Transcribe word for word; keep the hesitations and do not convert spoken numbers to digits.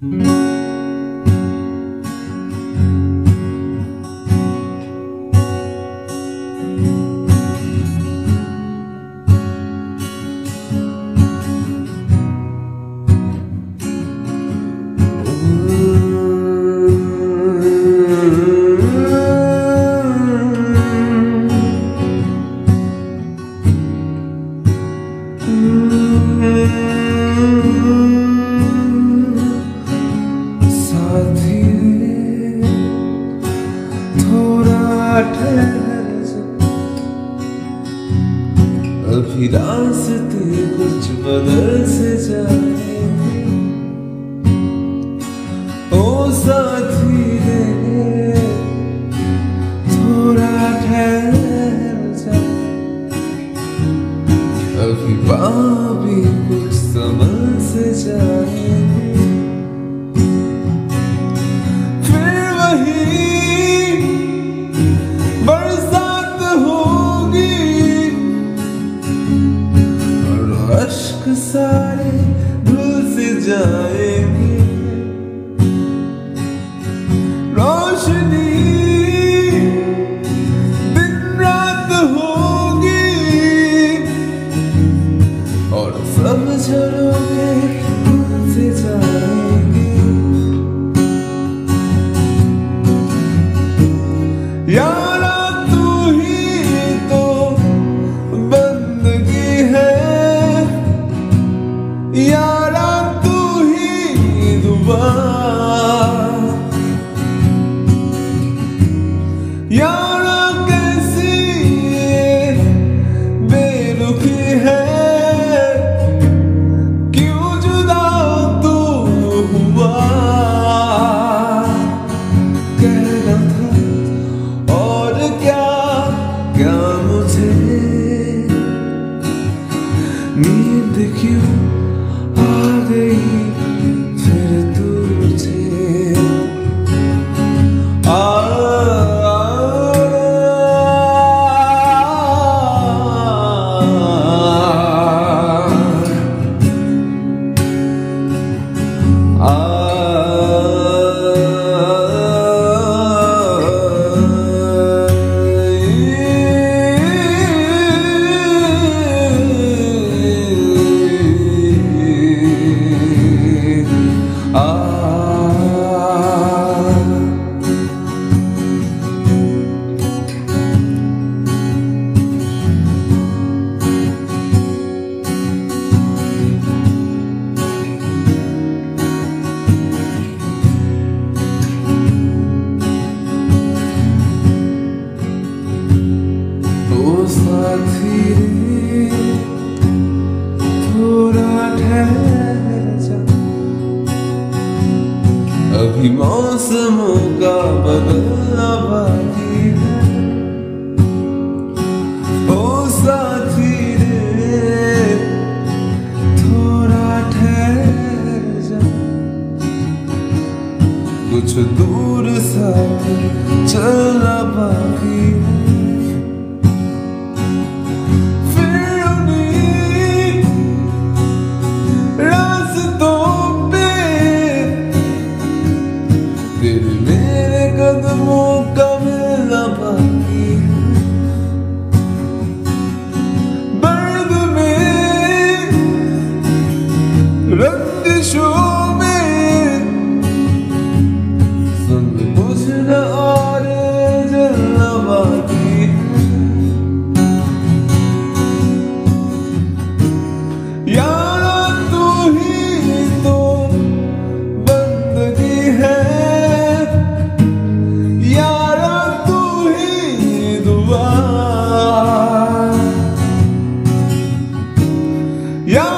अभी रास्ते कुछ बदल से जाएंगे। ओ साथी रे थोड़ा ठहर जा, अभी भी कुछ समय से जाएंगे। फिर वही बरसात होगी, अश्क सारे धुल से जाएंगे। रोशनी दिन रात होगी और सब झरोखे धुल से जाएंगे। यारा तू ही तो बंदगी है, यारा तू ही दुआ, यारा कैसी बेरुखी है, क्यों जुदा तू हुआ। कहना था और क्या क्या मुझे, नींद क्यों आ गई फिर तुझे। आ, आ, आ, साथी रे थोड़ा ठहर जा, अभी मौसमों का बदलना बाकी है। ओ साथी रे थोड़ा ठहर जा, कुछ दूर साथ चलना बाकी है। मेरे कदमों का मिलना बाकी है, दर्द में रंजिशों में संग बुझना और जलना बाकी है। यारा तू ही तो बंदगी है, यारा तू ही दुआ, यारा